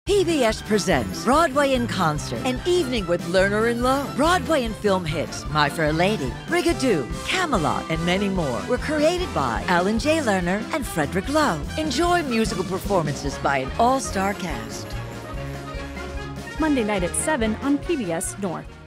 PBS presents Broadway in Concert, an evening with Lerner and Loewe. Broadway and film hits My Fair Lady, Brigadoon, Camelot, and many more were created by Alan J. Lerner and Frederick Loewe. Enjoy musical performances by an all-star cast. Monday night at 7 on PBS North.